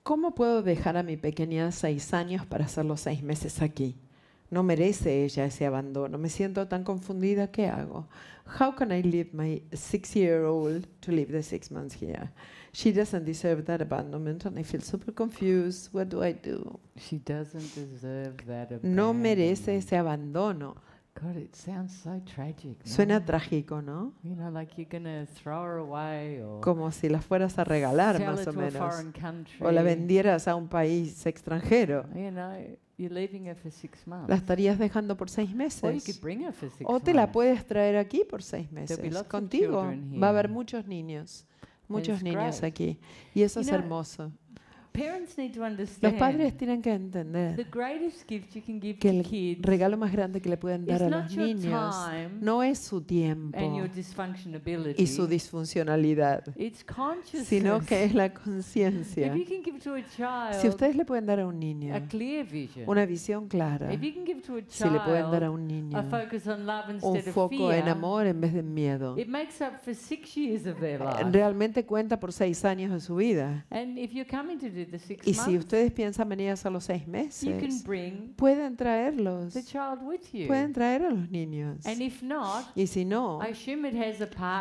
¿Cómo puedo dejar a mi pequeña 6 años para hacer los 6 meses aquí? No merece ella ese abandono. Me siento tan confundida. ¿Qué hago? How can I leave my 6-year-old to live the 6 months here? She doesn't deserve that abandonment and I feel super confused. What do I do? She doesn't deserve that abandonment. No merece ese abandono. God, it sounds so tragic. No? Suena trágico, ¿no? You know, like you're gonna throw her away or Como si la fueras a regalar, sell más her o to a menos. foreign country. O la vendieras a un país extranjero. You know, you're leaving her for 6 months. La estarías dejando por 6 Or you meses. could bring her for 6 O te la months. puedes traer aquí por 6 meses. There'll be lots of Contigo children here. va a haber muchos niños. Muchos it's niños great. aquí. Y eso You es know, hermoso. Parents need to Los understand padres tienen que the entender greatest gift you can give que to el kids regalo más grande que le pueden dar is a not los your niños time no es su tiempo and your dysfunctionability. y su disfuncionalidad, It's consciousness. sino que es la conciencia. If you can give to a child Si ustedes le pueden dar a un niño a clear vision, una visión clara, if you can give to a si le pueden dar a child un niño a focus on love un instead of foco en fear, amor en vez de en miedo, it makes up for 6 years of their life. realmente cuenta por 6 años de su vida. And if you're coming to do the 6 Y si months, ustedes piensan venir a hacer los 6 you can meses, bring pueden traerlos, the child with you. pueden traer a los niños. And if not, Y si no, I assume it has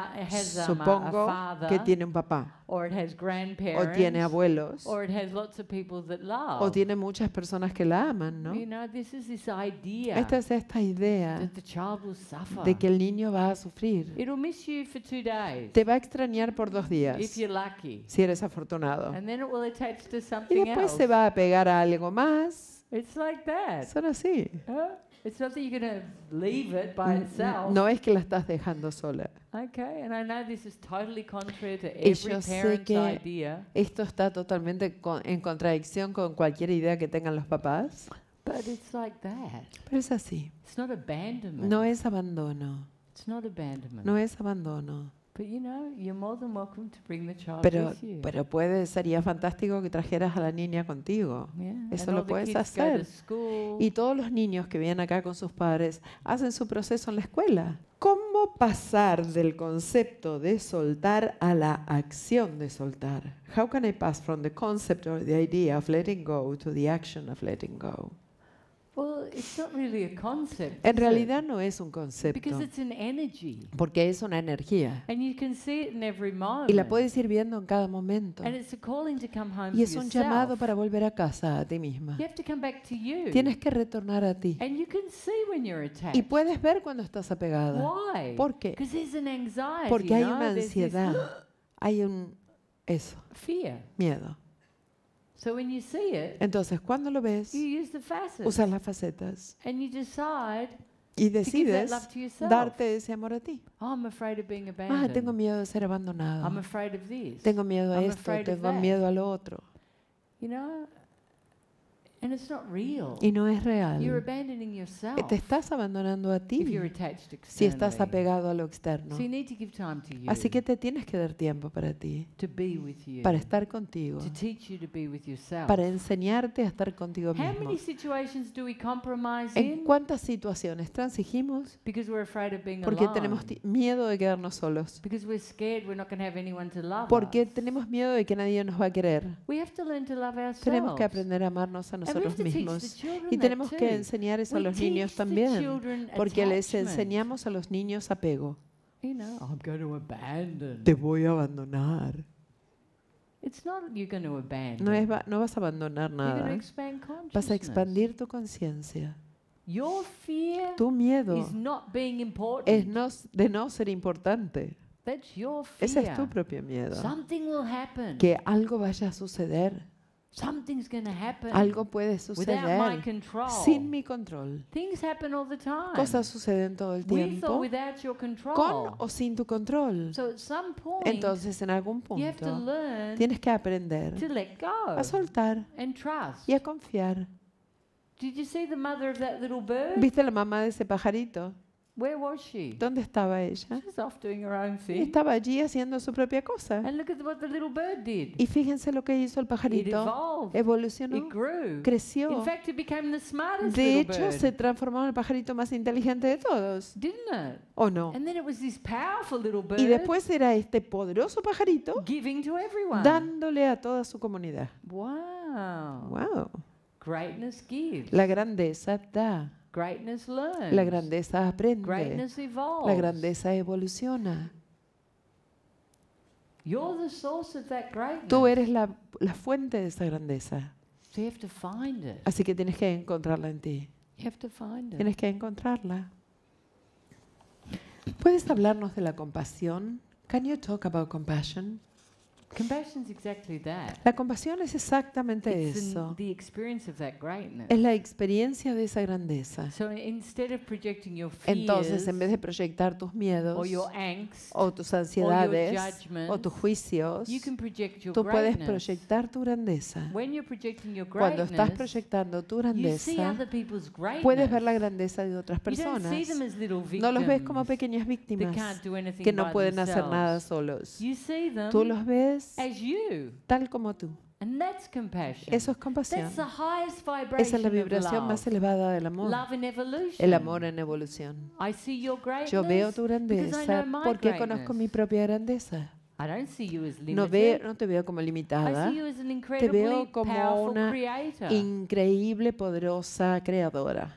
a supongo father, que tiene un papá, or it has o grandparents, tiene abuelos, or it has lots of people that love. o tiene muchas personas que la aman, ¿no? You know, this is this idea Esta es esta idea that the child will suffer. de que el niño va a sufrir. It'll miss you for 2 days, Te va a extrañar por 2 if días, you're lucky. si eres afortunado. And then it will attach to Y something después else. se va a pegar a algo más. It's like that. Son así. It's not that you're going to leave it by itself. No es que la estás dejando sola. Okay, and I know this is totally contrary to Y every yo sé parent's que idea, esto está totalmente en contradicción con cualquier idea que tengan los papás, but it's like that. pero es así. It's not abandonment. No es abandono. It's not abandonment. No es abandono. But you know, you're more than welcome to bring the child Pero, with you. sería fantástico que trajeras a la niña contigo. Yeah, Eso and lo all the puedes kids go hacer. to school. Y todos los niños que vienen acá con sus padres hacen su proceso en la escuela. ¿Cómo pasar del concepto de soltar a la acción de soltar? How can I pass from the concept or the idea of letting go to the action of letting go? Well, it's not really a concept. En is it? realidad no es un Because concepto, it's an energy. porque es una energía. And you can see it in every moment. Y la puedes ir viendo en cada momento. And it's a calling to come home Y es to un yourself. llamado para volver a casa, a ti misma. You have to come back to you. Tienes que retornar a ti. And you can see when you're attached. Y puedes ver cuando estás apegada. Why? ¿Por qué? Because there's an anxiety. Porque hay no? una There's this ansiedad, hay un fear. miedo. So when you see it, Entonces, cuando lo ves, you use the facets. usas las facetas And you decide y to give that decides love to yourself. darte ese amor a ti. Oh, I'm afraid of being Ah, abandoned. tengo miedo de ser I'm abandonado. afraid of this. Tengo miedo a I'm esto, afraid of tengo that. miedo a lo otro. You know? And it's not real. Y no es You're real. abandoning yourself Te estás abandonando a if ti you're attached externally. si estás apegado a lo externo. So you need to give time to you. Así que te tienes que dar tiempo para ti, to be with you. para estar contigo, To teach you to be with yourself. para enseñarte a estar contigo How mismo. many situations do we compromise ¿En in? cuántas situaciones transigimos Because we're afraid of being porque alone. tenemos miedo de quedarnos solos? Because we're scared we're not going to have anyone to love Porque us. tenemos miedo de que nadie nos va a querer. We have to learn to love ourselves. Tenemos que aprender a amarnos a And we have nosotros to teach the mismos. children Y tenemos that que too. enseñar eso a We los niños teach the también, children porque les attachment. enseñamos a los niños apego. You know, I'm going to abandon. Te voy a abandonar. It's not you're going to abandon. No vas a abandonar You're going to nada. expand consciousness. Vas a expandir tu conciencia. Your fear Tu miedo is not being important. es de no ser importante. That's your fear. Ese es tu propio miedo. Something will happen. Que algo vaya a suceder. Something's going to happen. Algo puede Without my suceder control. sin mi control. Things happen all the time. Cosas suceden todo el With or tiempo, without your control. con o sin tu control. So at some point, Entonces, en algún you have to punto, learn tienes que aprender to let go a soltar and trust. y a confiar. Did you see the mother of that little bird? ¿Viste la mamá de ese pajarito? Where was she? ¿Dónde estaba ella? She was off doing her own thing. Estaba allí haciendo su propia cosa. And look at what the little bird did. Y fíjense lo que hizo el It pajarito. evolved. Evolucionó, It grew. creció. In fact, it became the smartest De little hecho, bird. se transformó en el pajarito más inteligente de todos. Didn't it? ¿O no? And then it was this powerful little bird Y después era este poderoso pajarito giving to everyone. dándole a toda su comunidad. Wow. Wow. Wow. Greatness gives. La grandeza da. Greatness learns. La grandeza aprende. Greatness evolves. La grandeza evoluciona. You're the source of that greatness. Tú eres la fuente de esa grandeza. So you have to find it. Así que tienes que encontrarla en ti. You have to find it. Tienes que encontrarla. ¿Puedes hablarnos de la compasión? Can you talk about compassion? Compassion is exactly that. La compasión es exactamente It's eso. the experience of that greatness. Es la experiencia de esa grandeza. So instead of projecting your fears Entonces, en vez de proyectar tus miedos or your angst o tus or your ansiedades judgments, o tus juicios, you can project your tú puedes greatness. proyectar tu grandeza. When you're projecting your Cuando estás greatness, proyectando tu you see grandeza, other people's greatness. puedes ver la grandeza de otras You don't see personas. them as little No los ves como victims pequeñas that víctimas can't do anything que no by pueden hacer nada themselves. solos. You see them Tú los ves as you. tal como tú. And that's compassion. Eso es compasión. That's the highest vibration Esa es la of vibración love. más elevada del amor. Love in evolution. El amor en evolución. I see your greatness Yo veo tu because I grandeza know my porque conozco mi greatness. propia grandeza. I don't see you as No limited. te veo como I limitada. see you as an Te incredibly veo como powerful una creator. increíble, poderosa creadora.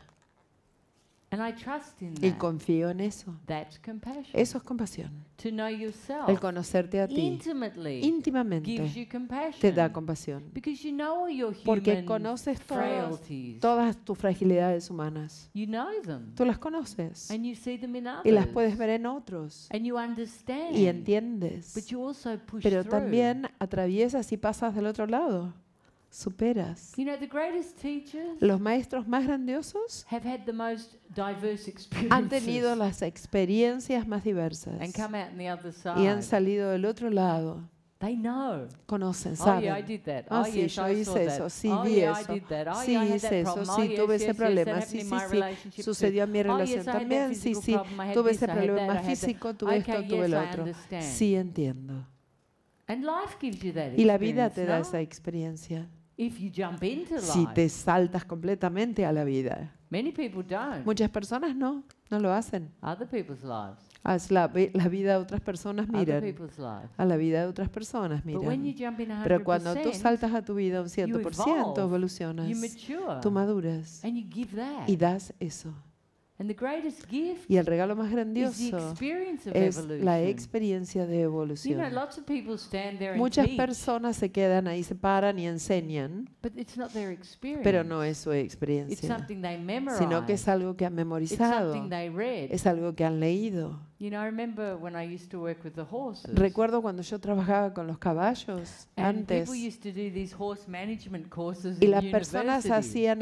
And I trust in Y that. confío en eso. That's compassion. Eso es compasión. To know yourself El conocerte a ti intimately íntimamente gives you compassion. te da compasión. Because you know all your Porque human conoces frailties. todas tus fragilidades humanas. You know them. Tú las conoces And you see them in y las others. puedes ver en otros And you understand. y entiendes. But you also push Pero through. también atraviesas y pasas del otro lado. Superas. You know, the greatest teachers Los maestros más grandiosos have had the most diverse experiences han tenido las experiencias más diversas and come out on the other y han side. salido del otro lado. They know. Conocen, Oh, yeah, I saben. did that. Ah, Oh, sí, yes, yo I hice saw eso, that. sí, Oh, vi yeah, I eso. did that. Oh, Sí, yeah, I had hice that eso, problem. Oh, sí, yes, tuve yes, ese yes, that problema, happened sí, in sí, my sí. relationship Sucedió en mi too. Oh, relación yes, I had that también, sí, physical sí. problem. I had Tuve this, ese I had problema that, I had that. físico, tuve esto, Okay, tuve yes, lo I otro. understand. Sí, entiendo. And life gives you that Y la vida te da experience, esa no? experiencia. If you jump into Si te life. saltas completamente a la vida. Many people don't. Muchas personas no lo hacen. Other people's lives. Haz la vida de otras personas Other miran. people's lives. A la vida de otras personas But when you miran. jump in 100%, Pero cuando tú saltas a tu vida un 100%, evolve, evolucionas. you mature. Tú maduras And you give that. y das eso. And the greatest gift Y el regalo más is the grandioso experience of es evolution. la experiencia de You know, evolución. lots of people stand there and Muchas teach, personas se quedan ahí, se paran y enseñan, but it's not their experience. pero no es su It's experiencia, something they memorize. sino que es algo que han It's memorizado, something they read. es algo que han leído. You know, I remember when I used to work with the horses. Recuerdo cuando yo trabajaba con los caballos And antes people used to do these horse management courses y in las personas university. hacían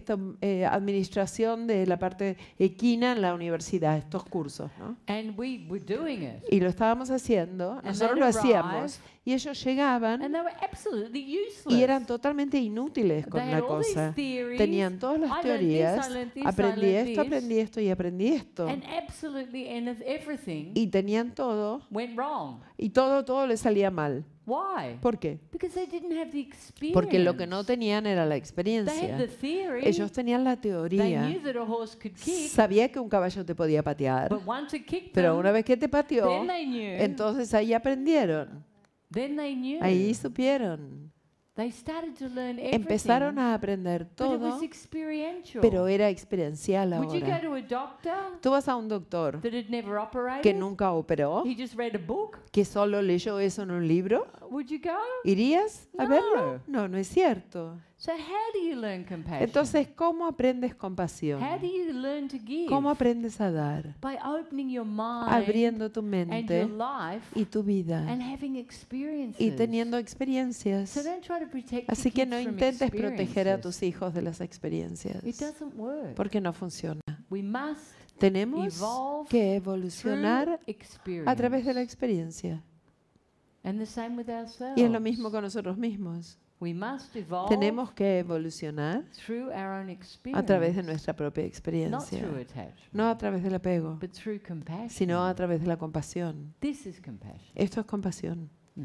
administración de la parte equina en la universidad, estos cursos, ¿no? And we were doing it. Y lo estábamos haciendo, And nosotros they'd lo arrive, hacíamos y ellos llegaban And they were absolutely useless. y eran totalmente inútiles con They la had all these cosa. theories. Tenían todas I las learned this, teorías, I learned this, aprendí I learned esto, this. aprendí esto y aprendí esto. And absolutely everything Y tenían todo went wrong. y todo les salía mal. Why? ¿Por qué? Because they didn't have the experience. Porque lo que no tenían era la They had experiencia. the theory. Ellos tenían la They teoría. knew that a horse could kick. Sabía que un caballo te podía patear, But once it kicked pero them, una vez que te pateó, then they knew. entonces ahí aprendieron, Then they knew. ahí supieron. They started to learn everything. Empezaron a aprender But it todo, was experiential. pero era experiencial Would you go ahora. to a doctor Tú vas a un doctor that had never operated? que nunca operó, He just read a book. que solo leyó eso en un libro. Would you go? ¿Irías a No. verlo? No es cierto. So how do you learn compassion? Entonces, ¿cómo aprendes compasión? how do you learn to give? ¿Cómo aprendes a dar? By opening your mind Abriendo tu and mente your life y tu vida and having experiences. y teniendo experiencias. So don't try to protect Así your que kids no from intentes proteger a experiences. tus hijos de las experiencias, It doesn't work. porque no funciona. We must Tenemos evolve que through evolucionar experience. a través de la experiencia. And the same with ourselves. Y es lo mismo con nosotros mismos. We must evolve Tenemos que evolucionar through our own experience. a través de nuestra propia Not experiencia. through attachment, No a través del apego, but through compassion. sino a través de la compasión. This is compassion. Esto es compasión. Mm.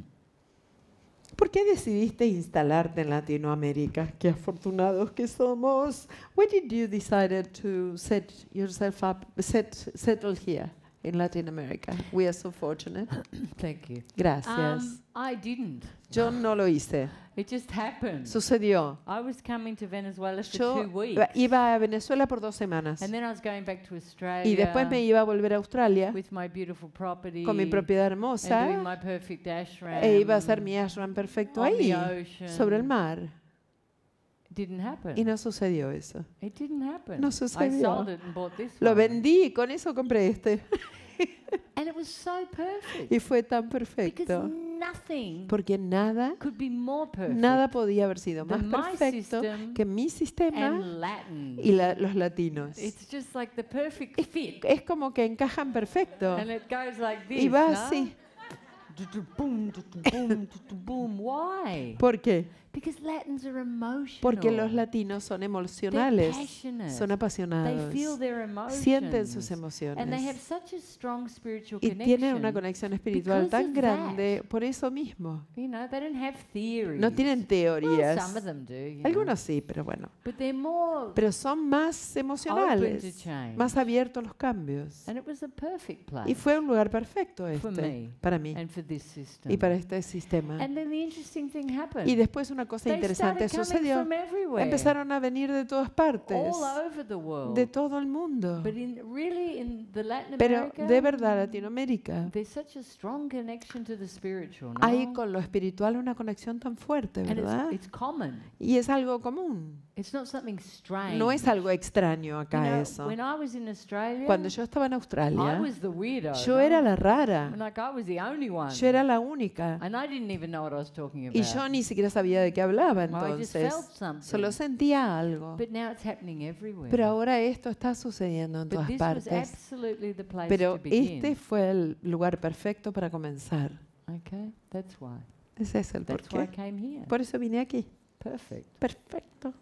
¿Por qué decidiste instalarte en Latinoamérica? Qué afortunados que somos. Why did you decide to set yourself up, settle here in Latin America. We are so fortunate. Thank you. Gracias. I didn't. Yo no lo hice. It just happened. Sucedió. I was coming to Venezuela for Yo 2 weeks. iba a Venezuela por 2 semanas. And then I was going back to Australia Y después me iba a volver a Australia with my beautiful property con mi propiedad and doing hermosa my perfect ashram e iba a hacer mi ashram perfecto on ahí, the ocean. sobre el mar. It didn't happen. Y no sucedió eso. It didn't happen. No I sucedió. sold it and bought this Lo one. vendí y con eso compré este. And it was so perfect. Y fue tan Because perfecto. nothing Porque nada, could be more perfect nada podía haber sido más than my perfecto system que mi sistema and Latin. y los latinos. It's just like the perfect fit. Es como que encajan perfecto. And it goes like this, Y va no? así. Boom, boom, boom. Why? ¿Por qué? Because Latins are emotional. Porque los latinos son They're emocionales, passionate. son They apasionados, feel their emotions. sienten sus And they have emociones such a strong spiritual y tienen una connection. conexión espiritual because tan of grande por eso mismo. You know, they don't have theories. No tienen Well, teorías. some of them do. You know. Algunos sí, pero bueno. But they're more. Pero son más Open to emocionales, change. más abiertos a los cambios. And it was a perfect place. Y fue un lugar perfecto For este, me. para mí And for this system. y para este sistema. And then the interesting thing happened. Y después una cosa They interesante started coming sucedió. from everywhere. Empezaron a venir de todas partes, All over the world. de todo el mundo. But really in the Latin Pero America, de verdad, Latinoamérica, there's such a strong connection to the spiritual, ¿no? hay con lo espiritual una conexión tan fuerte, And ¿verdad? it's common. Y es algo común. It's not something strange. No es algo extraño You acá know, eso. when I was in Australia, Cuando yo estaba en I Australia, was the weirdo. yo era la rara. Like I was the only one. Yo era la única. And I didn't even know what I was talking about. Y yo ni siquiera sabía de qué hablaba I just entonces. felt something. Solo sentía algo. But now it's happening everywhere. Pero ahora esto está sucediendo en But todas this was partes. absolutely the place Pero to begin. este fue el lugar perfecto para comenzar. Okay, that's why. Ese es el That's why I porqué. came here. Por eso vine aquí. Perfect. Perfecto.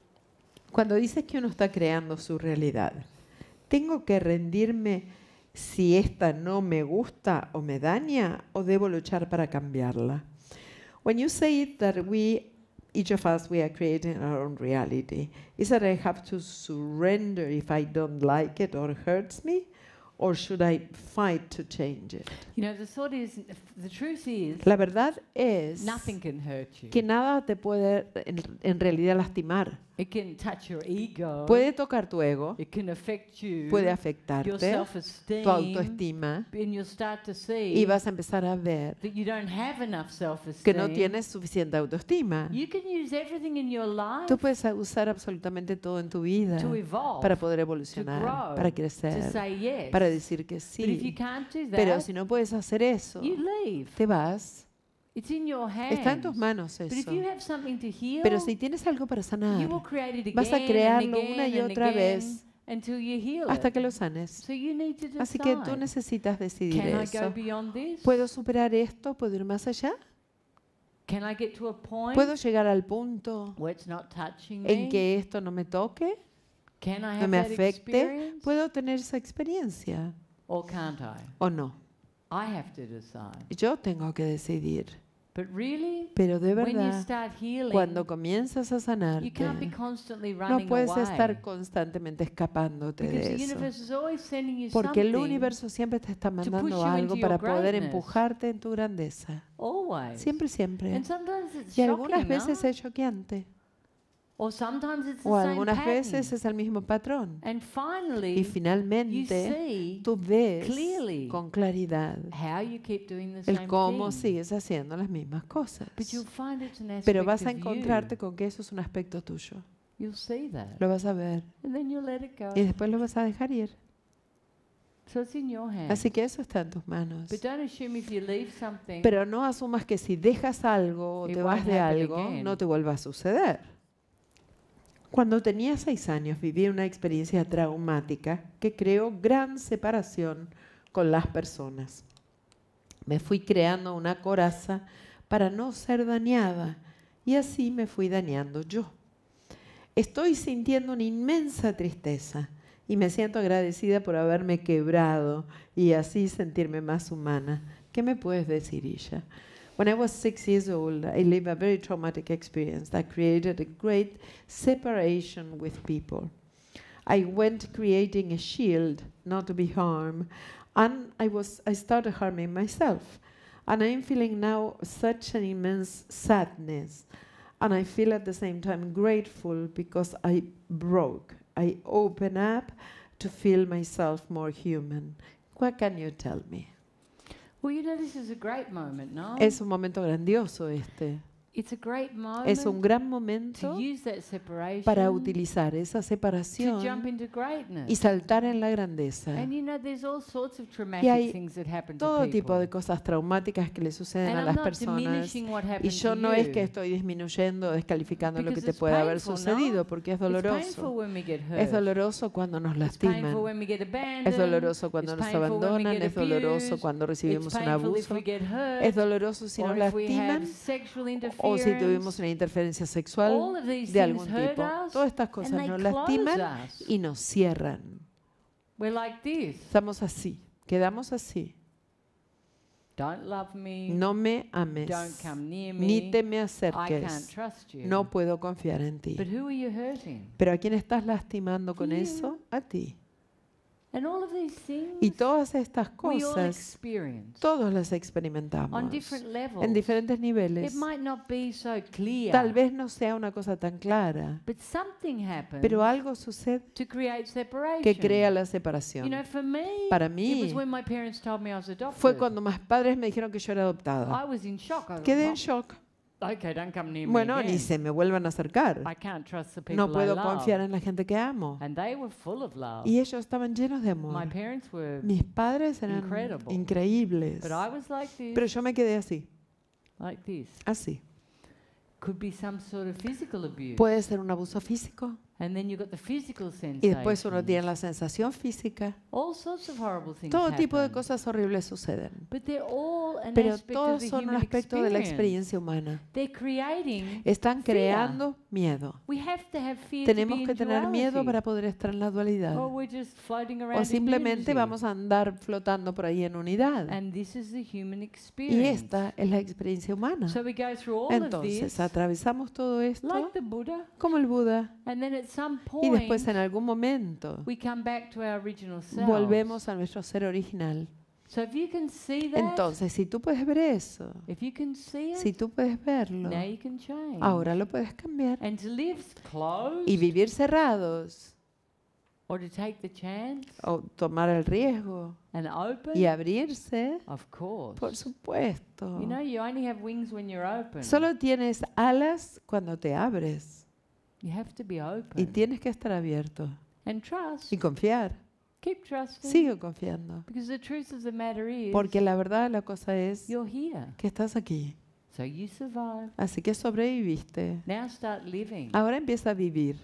Cuando dices que uno está creando su realidad, ¿tengo que rendirme si esta no me gusta o me daña o debo luchar para cambiarla? When you say that each of us, we are creating our own reality, is that I have to surrender if I don't like it or hurts me? Or should I fight to change it? You know, the truth is, La verdad es nothing can hurt you. que nada te puede en realidad lastimar. It can touch your ego. Puede tocar tu ego, It can affect you. puede Your afectarte, self-esteem. tu autoestima, And you'll start to y see vas a empezar a ver that you don't have enough self-esteem. que no tienes suficiente autoestima. You can use everything in your life Tú puedes usar absolutamente todo en tu vida to evolve, para poder to evolucionar, grow, para to crecer, say yes. para decir que But if you sí. can't do Pero that, si no puedes hacer eso, you leave. te vas. It's in your hands. Está en tus manos But if eso. you have something to heal, Pero si tienes algo para you sanar, will create it again vas a and crearlo again una y and otra again vez until you heal hasta it. que lo sanes. So you need to decide. Así que tú necesitas decidir Can I go eso. beyond this? ¿Puedo superar esto? ¿Puedo ir más allá? Can I get to a point ¿Puedo llegar al punto where it's not touching en me? que esto no me toque, Can I no have me that afecte? experience? ¿Puedo tener esa experiencia Or can't I? o no? I have to decide. Yo tengo que decidir. But really, Pero de when you verdad, start healing, cuando comienzas a you can't be sanarte, constantly no running puedes away. estar constantemente escapándote Because de the eso. universe is always sending you Porque el something. universo siempre te está push mandando you algo into para your poder greatness. empujarte en tu grandeza. Always. Siempre, siempre. And sometimes it's Y algunas shocking, veces no? es choqueante. Or sometimes it's the O same algunas pattern. veces es el mismo patrón. And finally, Y you finalmente see tú ves clearly con claridad how you keep doing the el same cómo thing. sigues haciendo las mismas cosas. But you'll find it's an aspect Pero vas a of encontrarte you. con que eso es un aspecto tuyo. You'll see that. Lo vas a ver And then you'll let it go. y después lo vas a dejar ir. So it's in your hands. Así que eso está en tus manos. But don't assume if you leave something, Pero no asumas que si dejas algo o It te vas won't de happen algo, again. no te vuelva a suceder. Cuando tenía 6 años viví una experiencia traumática que creó gran separación con las personas. Me fui creando una coraza para no ser dañada y así me fui dañando yo. Estoy sintiendo una inmensa tristeza y me siento agradecida por haberme quebrado y así sentirme más humana. ¿Qué me puedes decir, Isha? When I was 6 years old, I lived a very traumatic experience that created a great separation with people. I went creating a shield not to be harmed And I started harming myself. And I'm feeling now such an immense sadness. And I feel at the same time grateful because I broke. I open up to feel myself more human. What can you tell me? Well, you know, this is a great moment, no? Es un momento grandioso este. It's a great moment Es un gran to momento use that separation para utilizar esa to jump separación into greatness. y saltar en la grandeza. And you know, there's all sorts of Y traumatic hay things that happen to todo people. tipo de cosas traumáticas que le suceden And a I'm las not personas. diminishing what Y happened yo to no es que you. estoy disminuyendo o descalificando lo que Because te it's puede haber painful, ¿no? sucedido, porque es It's painful doloroso. when we get hurt. Es doloroso cuando nos It's painful lastiman. when we get abandoned. Es doloroso cuando It's nos painful when we abandonan. get Es doloroso abused. cuando recibimos It's un painful if abuso. we get hurt. Es doloroso si or nos if we have lastiman sexual o si tuvimos interference. una interferencia All sexual of these de things algún hurt tipo. us Todas estas and cosas they nos close lastiman us. y nos cierran. We're like this. Estamos así, quedamos así. Don't love me. No me ames, Don't come near me. ni te me I can't acerques. trust you. No puedo confiar en ti. But who are you hurting? Pero ¿a quién estás lastimando con You. eso? A ti. And all of these Y things todas estas we all cosas, experience todos las experimentamos on different levels. en diferentes It niveles. might not be so clear. Tal vez no sea una cosa tan clara, But something happens pero algo sucede to create separation. que crea la You separación. know, for me, Para it mí, was when my parents told me I was adopted. fue cuando mis padres me dijeron que yo era adoptada. I was in shock. I Quedé en was shock. like, okay, don't come near me Bueno, again. ni se me vuelvan a acercar. I can't trust the people No I puedo love. confiar en la gente que amo. And they were full of love. Y ellos estaban llenos de My amor. parents were, Mis padres eran Incredible. increíbles. but I was like this, Pero yo me quedé así, like this. así. Could be some sort of physical abuse. Puede ser un abuso físico And then you got the physical y después uno tiene sensation. la sensación física. All sorts of horrible things Todo tipo de happen. cosas horribles suceden. But they're all an Pero aspect of todos the son un human aspecto de la experience. experiencia humana. They're creating. Están Fear. creando miedo. We have to have fear Tenemos to be que in tener miedo duality. para poder estar en la dualidad. Or we're just floating around O in simplemente unity. vamos a andar flotando por ahí en unidad. And this is the human Y experience. esta es la experiencia humana. So we go through all of Entonces this atravesamos todo esto like the Buddha, como el Buda. and then at some Y point después en algún momento we come back to our original self. volvemos a nuestro ser original. So if you can see that, Entonces, si tú puedes ver eso, if you can see it, si tú puedes verlo, now you can change. ahora lo puedes cambiar. And to live closed Y vivir cerrados or to take the chance o tomar el riesgo and open, y abrirse, of course. por supuesto. You know, you only have wings when you're open. Solo tienes alas cuando te abres You have to be y open. tienes que estar abierto And trust. y confiar. Keep trusting. Sigo confiando. Because the truth of the matter is, Porque la verdad de la cosa es you're here. que estás aquí. So you survive. Así que sobreviviste. Now start living. Ahora empieza a vivir.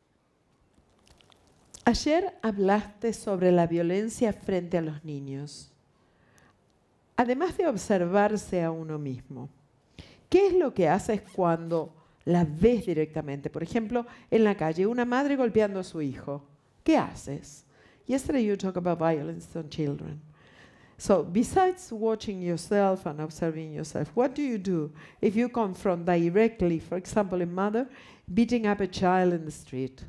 Ayer hablaste sobre la violencia frente a los niños. Además de observarse a uno mismo, ¿qué es lo que haces cuando la ves directamente? Por ejemplo, en la calle, una madre golpeando a su hijo. ¿Qué haces? Yesterday you talked about violence on children. So, besides watching yourself and observing yourself, what do you do if you confront directly, for example, a mother beating up a child in the street?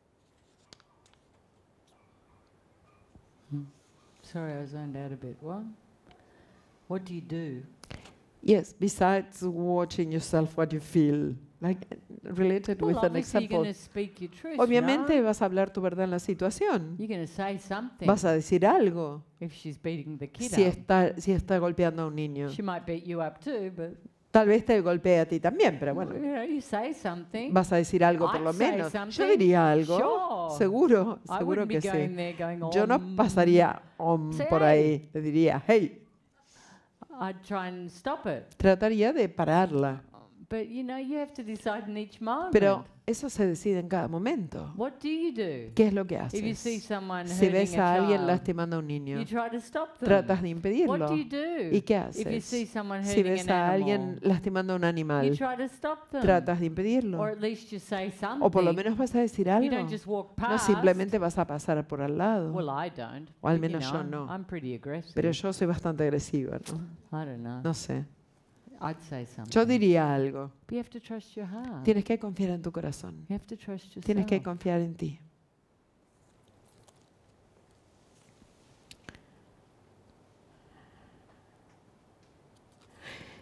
Sorry, I zoned out a bit. What do you do? Yes, besides watching yourself, what you feel, like related Well, with an obviously you're example. going to speak your truth. Obviamente no? vas a hablar tu verdad en la situación. You're going to say something. Vas a decir algo If she's beating the kid si up, si está golpeando a un niño. she might beat you up too, but Tal vez te golpee a ti también, pero bueno, you know, you say something. vas a decir algo por I'd lo say menos. Yo something. diría algo, Sure. seguro, I seguro wouldn't be que going sí. there going, Yo no pasaría Say, por ahí, le diría, hey, I'd try and stop it. trataría de pararla. But you know, you have to decide in each moment. Pero eso se decide en cada momento. What do you do? ¿Qué es lo que If you see haces? someone Si ves hurting a alguien child, lastimando a un niño, you try to stop them. tratas de What impedirlo. do you do? ¿Y qué If you see haces? someone Si hurting ves an a alguien animal, lastimando a un you animal, try to stop them. tratas de Or impedirlo. at least you say something. O por lo menos vas a decir You algo. don't just walk No past. simplemente vas a pasar por al lado. Well, I don't. O al But, you menos know, yo no. I'm pretty aggressive. Pero yo soy bastante agresiva, ¿no? I don't know. No sé. I'd say something. Yo diría algo. But you have to trust your heart. Tienes que confiar en tu corazón. You have to trust yourself. Tienes que confiar en ti.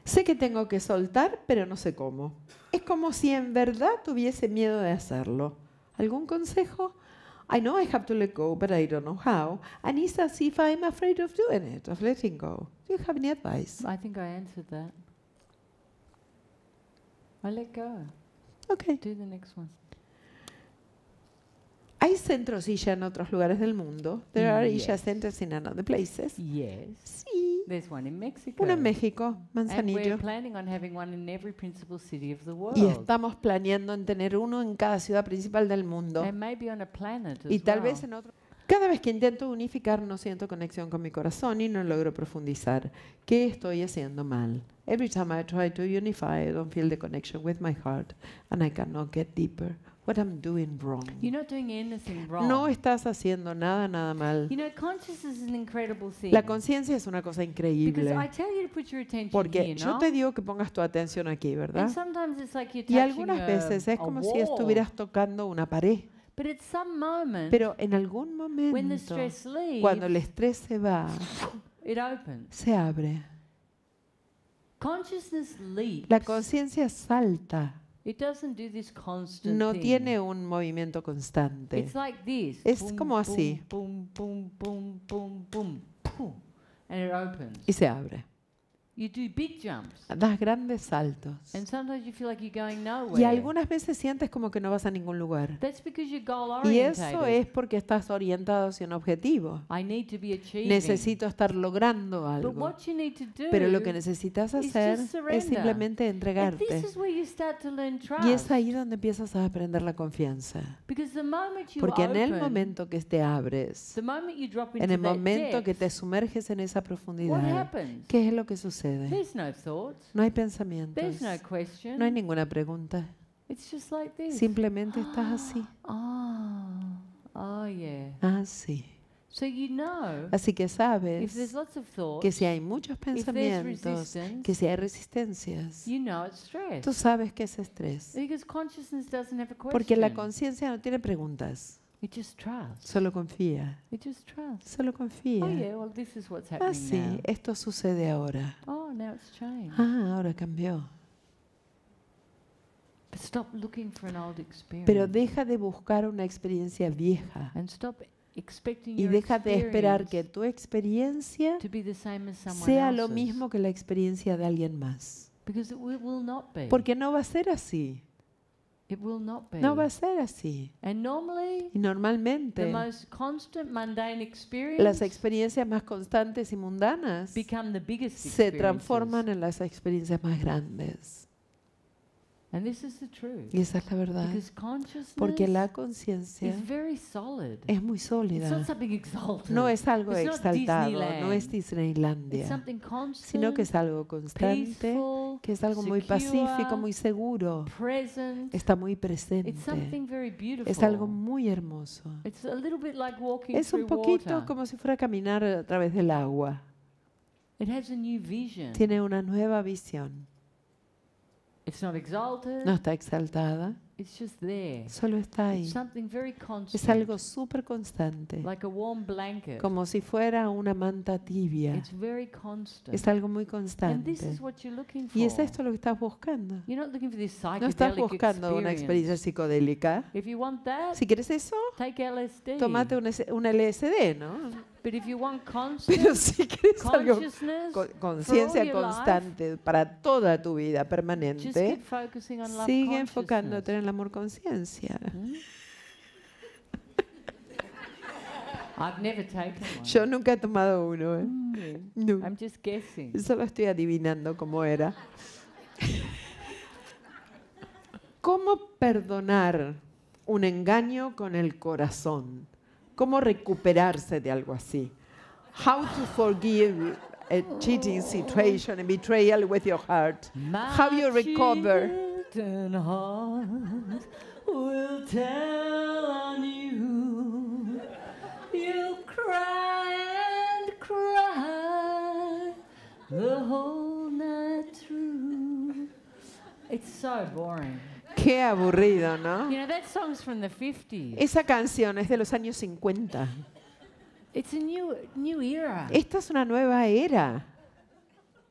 Sé que tengo que soltar, pero no sé cómo. Es como si en verdad tuviese miedo de hacerlo. ¿Algún consejo? I know I have to let go, but I don't know how. And it's as if I'm afraid of doing it, of letting go. Do you have any advice? I think I answered that. I let go. Okay. Do the next one. Hay centros Isha en otros lugares del mundo. There are Isha Yes. centers in other places. Yes. Sí. There's one in Mexico. Uno en México, And Manzanillo. we're planning on having one in every principal city of the world. Y estamos planeando en tener uno en cada ciudad principal del mundo. And maybe on a planet as Y tal well. vez en otro. Cada vez que intento unificar no siento conexión con mi corazón y no logro profundizar. ¿Qué estoy haciendo mal? Every time I try to unify, I don't feel the connection with my heart and I cannot get deeper. What I'm doing wrong. You're not doing anything wrong. No estás haciendo nada mal. You know, consciousness is an incredible thing. La conciencia es una cosa Because increíble. I tell you to put your attention Porque here, yo no? te digo que pongas tu atención aquí, And ¿verdad? sometimes it's like you're Y touching algunas veces es a como si wall. estuvieras tocando una pared. But at some moment, Pero en algún when the momento, stress leaves, cuando el estrés se va, it opens. se abre. Consciousness leaps. La conciencia salta. It doesn't do this constant No thing. tiene un movimiento constante. It's like this. Es Boom, como así. Boom, boom, boom, boom, boom, boom, and it opens. Y se abre. You do big jumps, Das grandes saltos. and sometimes you feel like you're going nowhere. Y algunas veces sientes como que no vas a ningún lugar. That's because you're goal Y orientated. eso es porque estás orientado hacia un objetivo. I need to be achieving. Necesito estar logrando But algo. what you need to do Pero lo que necesitas is hacer just surrender. es simplemente and entregarte. this is where you start to learn trust. Y es ahí donde empiezas a aprender la confianza. Because the moment you Porque en el open, momento que te abres, the moment you drop into en el that momento que depth, te sumerges en esa what profundidad, happens? ¿qué es lo que sucede? There's no thoughts. No hay pensamientos, There's no question. no hay ninguna pregunta. It's just like this. Simplemente estás así, Oh yeah. así. So you know, Así que if there's sabes lots of thoughts, que si hay muchos if there's pensamientos, resistance, que si hay resistencias, you know it's stress. tú sabes que es estrés. Because consciousness doesn't have a question. Porque la conciencia no tiene preguntas, It just trusts. solo confía, It just trusts. solo confía. Oh yeah, well this is what's happening Así, now. esto sucede ahora. Oh, now it's changed. Ahora cambió. But stop looking for an old experience. Pero deja de buscar una experiencia vieja and stop expecting y your deja de esperar que experience tu experiencia to be the same as someone sea lo else's. mismo que la experiencia de alguien más. Because it will not be. Porque no va a ser así. It will not be. No va a ser así. And normally, Y normalmente the most constant mundane experience las experiencias más constantes y mundanas become the biggest se experiences. transforman en las experiencias más grandes. And this is the truth. Y esa es la verdad. Because consciousness Porque la conciencia is very solid. es muy It's not sólida. something exalted. No es algo It's not exaltado, no es Disneyland. It's Disneylandia, something constant, sino que es algo constante, peaceful, que es algo muy secure, pacífico, muy seguro, present. está muy It's presente, something very beautiful. es algo muy hermoso. It's a little bit like walking Es un through poquito water. como si fuera a caminar a través del agua. It has a new vision. Tiene una nueva visión. It's not exalted. No está exaltada, It's just there. solo está It's ahí. something very constant. Es algo súper constante, like a warm blanket. como si fuera una manta tibia. It's very constant. Es algo muy And constante. this is what you're looking for. Y es esto lo que estás buscando. You're not looking for this No estás psychedelic buscando una experiencia experience. psicodélica. If you want that, Si quieres eso, take LSD. tómate un LSD, ¿no? But if you want Pero constant si quieres algo, consciousness, conciencia for all your constante para toda tu vida just permanente, keep focusing on love sigue enfocándote consciousness. en el amor conciencia. I've never taken one. Yo nunca he tomado uno, ¿eh? No. I'm just guessing. Solo estoy adivinando cómo era. ¿Cómo perdonar un engaño con el corazón? ¿Cómo recuperarse de algo así? How to forgive a cheating situation and betrayal with your heart? How you recover? My heart will tell on you. You'll cry and cry the whole night through. It's so boring. Qué aburrido, ¿no? You know, that song's from the 50s. Esa canción es de los años 50. It's a new era. Esta es una nueva era.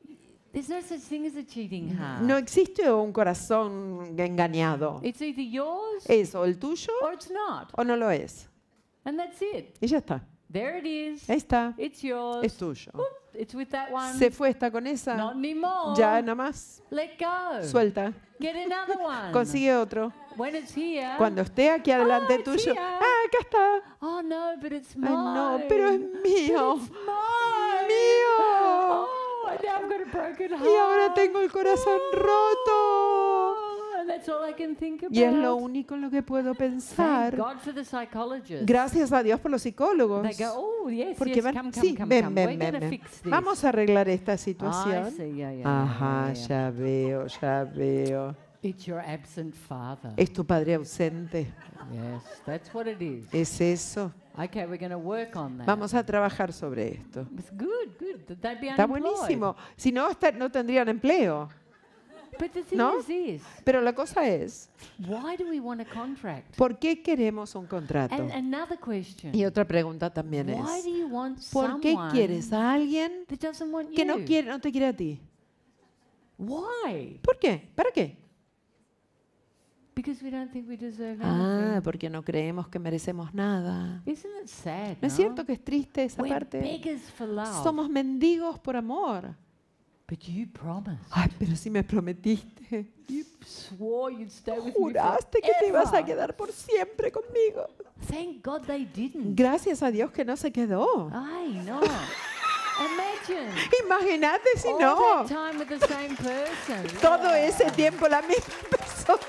There's no such thing as a cheating heart. No existe un corazón engañado. It's either yours Es o el tuyo or it's not. o no lo es. And that's it. Y ya está. There it is. Ahí está. It's yours. Es tuyo. Whoop, it's with that one. Se fue, está con Not esa. anymore. Ya nada más. Let go. Suelta. Get another one. Consigue otro. When it's here. Cuando esté aquí adelante it's tuyo. here. Acá está. Oh no, but it's Ay, mine. no, pero es mío. It's mine. Mío. Oh, and now I've got a broken heart. Y ahora tengo el corazón roto. Oh, and that's all I can think about. Y es lo único en lo que puedo Thank pensar. God for the psychologists. Gracias a Dios por los psicólogos. They go, oh yes, Porque yes, van, come, sí, come, ven, come. ven, We're ven, gonna ven. fix this. Vamos a arreglar esta I situación. see, yeah. Ajá, ya veo, ya veo. It's your absent father. Es tu padre ausente. Yes, that's what it is. Es eso. Okay, we're going to work on that. Vamos a trabajar sobre esto. It's good, good. They'd be Está unemployed. buenísimo. Si no, no tendrían empleo. But the thing ¿No? is this, Pero la cosa es, why do we want a contract? ¿por qué queremos un contrato? And another question, Y otra pregunta también why es, do you want ¿por qué someone quieres a alguien that doesn't want que you? no te quiere a ti? Why? ¿Por qué? ¿Para qué? Because we don't think we deserve Ah, anything. porque no creemos que merecemos nada. Isn't it sad, ¿No es cierto que es triste esa We're parte? beggars for love. Somos mendigos por amor. But you promised. Ay, pero si me prometiste, You swore you'd stay with juraste me que te ibas a forever. quedar por siempre conmigo. Thank God they didn't. Gracias a Dios que no se quedó. Ay, no. Imagine. Imagínate si all no. that time with the same person. Todo ese tiempo la misma persona.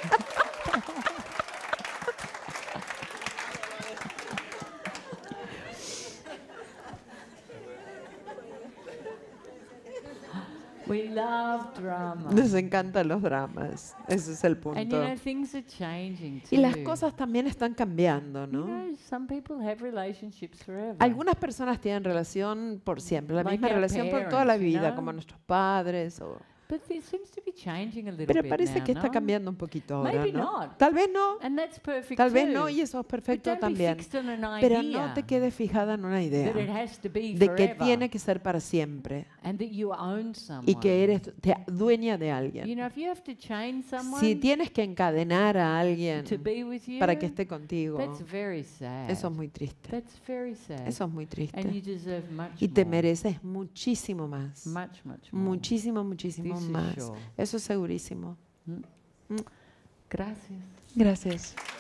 We love drama. Nos encantan los dramas. Ese es el And you punto. know, things are changing too. Y las cosas también están cambiando, You ¿no? know, some people have relationships forever. Algunas personas tienen relación por siempre, la Like misma our relación por toda la parents, you vida, know? como nuestros padres. But it seems to be changing a little Pero bit parece now, que está no? cambiando un poquito ahora, Maybe ¿no? not. Tal vez no, And that's perfect tal vez too. no, y eso es But perfecto don't be también. fixed on an Pero idea no te quedes fijada en una idea that it has to be de que forever tiene que ser para siempre and that you own someone. y que eres dueña de You alguien. know, if you have to chain someone Si tienes que encadenar a alguien to be with you, para que esté contigo, that's very sad. eso es muy triste. That's very sad. Eso es muy And you triste. deserve much Y te more. mereces muchísimo más. Much more. Muchísimo, muchísimo This is más. sure. Eso es segurísimo. Gracias. Gracias.